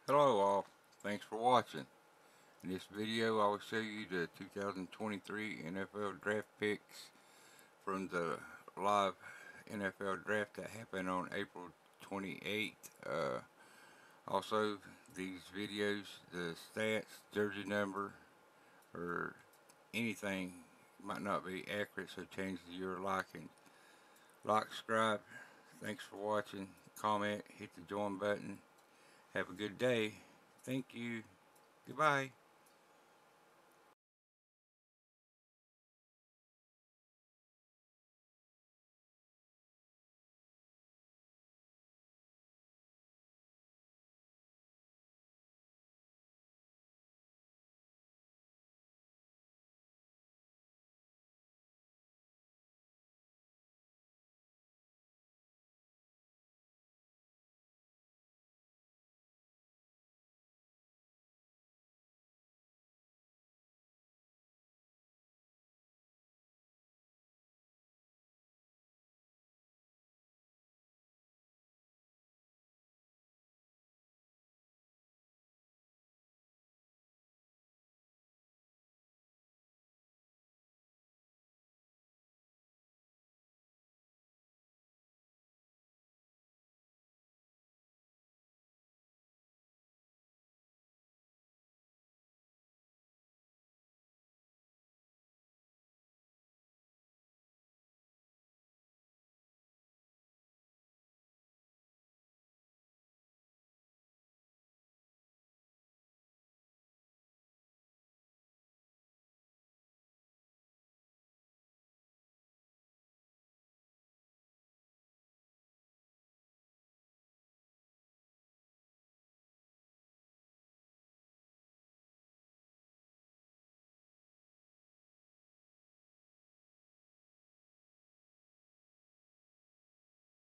Hello all, thanks for watching. In this video I will show you the 2023 NFL draft picks from the live NFL draft that happened on April 28th. Also, these videos, the stats, jersey number, or anything might not be accurate, so change to your liking. Like, subscribe, thanks for watching, comment, hit the join button. Have a good day. Thank you. Goodbye.